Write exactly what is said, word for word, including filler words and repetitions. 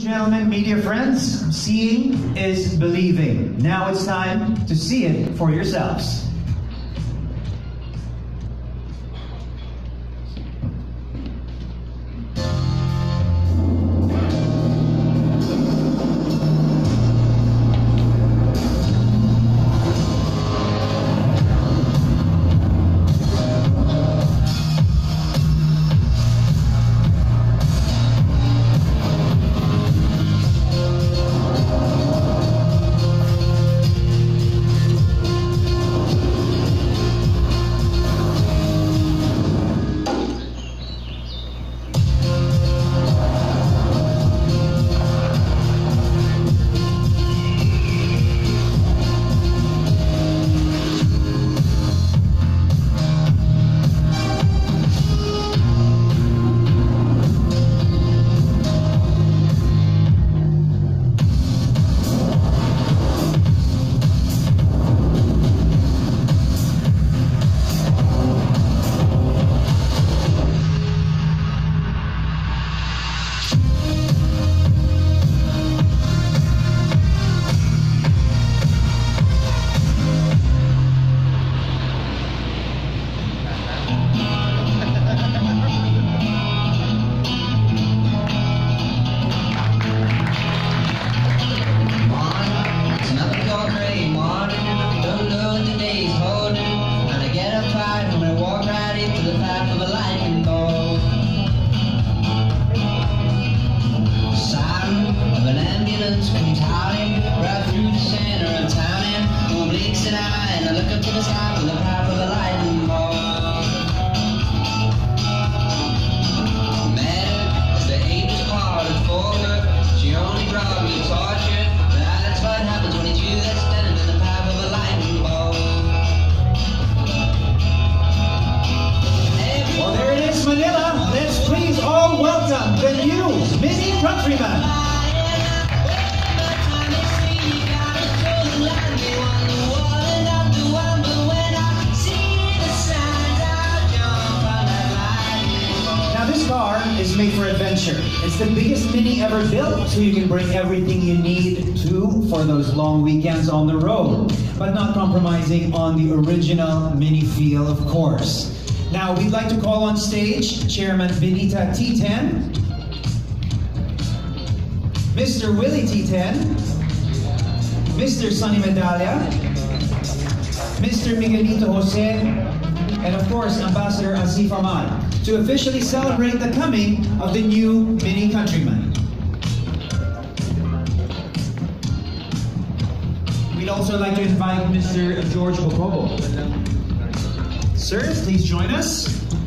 Gentlemen, media friends, seeing is believing. Now it's time to see it for yourselves. Comes howling right through the center of town, and who blinks an eye, and I look up to the sky for the power of a lightning bolt. Matter as the ages parted for her, she only brought me torture. But that's what happens when it's you that's standing in the path of a lightning bolt. Well, there it is, Manila. Let's please all welcome the new Mini Countryman. This car is made for adventure. It's the biggest Mini ever built, so you can bring everything you need to for those long weekends on the road, but not compromising on the original Mini feel, of course. Now, we'd like to call on stage Chairman Benita T ten, Mister Willie T ten, Mister Sonny Medalla, Mister Miguelito Jose, and of course, Ambassador Asif Ahmad, to officially celebrate the coming of the new Mini Countryman. We'd also like to invite Mister George Bocobo. Sir, please join us.